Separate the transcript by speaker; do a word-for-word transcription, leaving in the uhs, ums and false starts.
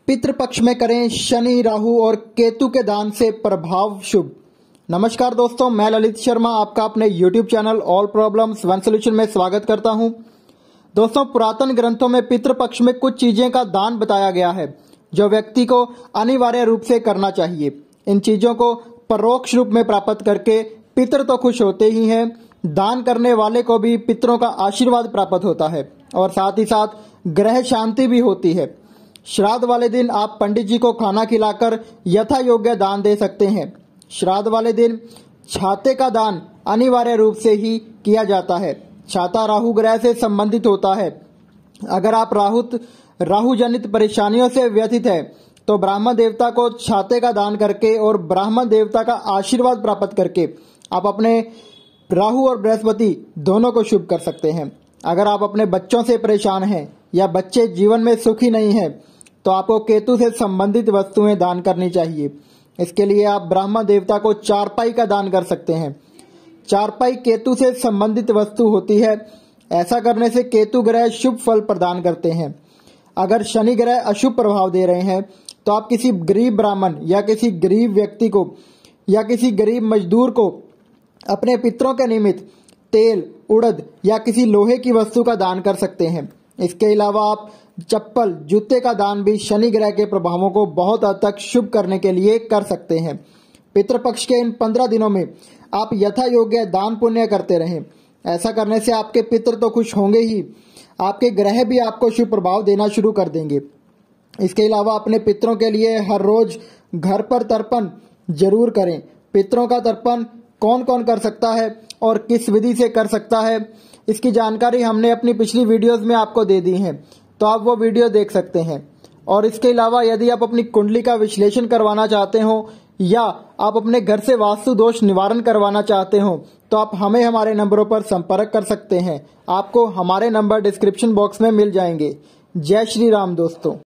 Speaker 1: पितृपक्ष में करें शनि, राहु और केतु के दान से प्रभाव शुभ। नमस्कार दोस्तों, मैं ललित शर्मा आपका अपने YouTube channel all problems one solution में स्वागत करता हूं। दोस्तों, पुरातन ग्रंथों में पितृपक्ष में कुछ चीजें का दान बताया गया है जो व्यक्ति को अनिवार्य रूप से करना चाहिए। इन चीजों को परोक्ष रूप में प्राप्त करके पितृ तो खुश होते ही हैं, दान करने वाले को भी पितरों का आशीर्वाद प्राप्त होता है और साथ ही साथ ग्रह शांति भी होती है। श्राद्ध वाले दिन आप पंडित जी को खाना खिलाकर यथा योग्य दान दे सकते हैं। श्राद्ध वाले दिन छाते का दान अनिवार्य रूप से ही किया जाता है। छाता राहु ग्रह से संबंधित होता है। अगर आप राहुत राहु जनित परेशानियों से व्यथित है तो ब्राह्मण देवता को छाते का दान करके और ब्राह्मण देवता का आशीर्वाद प्राप्त करके आप अपने राहु और बृहस्पति दोनों को शुभ कर सकते हैं। अगर आप अपने बच्चों से परेशान हैं या बच्चे जीवन में सुखी नहीं हैं तो आपको केतु से संबंधित वस्तुएं दान करनी चाहिए। इसके लिए आप ब्राह्मण देवता को चारपाई का दान कर सकते हैं। चारपाई केतु से संबंधित वस्तु होती है। ऐसा करने से केतु ग्रह शुभ फल प्रदान करते हैं। अगर शनि ग्रह अशुभ प्रभाव दे रहे हैं तो आप किसी गरीब ब्राह्मण या किसी गरीब व्यक्ति को या किसी गरीब मजदूर को अपने पितरों के निमित्त तेल, उड़द या किसी लोहे की वस्तु का दान कर सकते हैं। इसके अलावा आप चप्पल, जूते का दान भी शनि ग्रह के प्रभावों को बहुत हद तक शुभ करने के लिए कर सकते हैं। पितृपक्ष के इन पंद्रह दिनों में आप यथा योग्य दान पुण्य करते रहें। ऐसा करने से आपके पितृ तो खुश होंगे ही, आपके ग्रह भी आपको शुभ प्रभाव देना शुरू कर देंगे। इसके अलावा अपने पितरों के लिए हर रोज घर पर तर्पण जरूर करें। पितरों का तर्पण कौन कौन कर सकता है और किस विधि से कर सकता है, इसकी जानकारी हमने अपनी पिछली वीडियोस में आपको दे दी है, तो आप वो वीडियो देख सकते हैं। और इसके अलावा यदि आप अपनी कुंडली का विश्लेषण करवाना चाहते हो या आप अपने घर से वास्तु दोष निवारण करवाना चाहते हो तो आप हमें हमारे नंबरों पर संपर्क कर सकते हैं। आपको हमारे नंबर डिस्क्रिप्शन बॉक्स में मिल जाएंगे। जय श्री राम दोस्तों।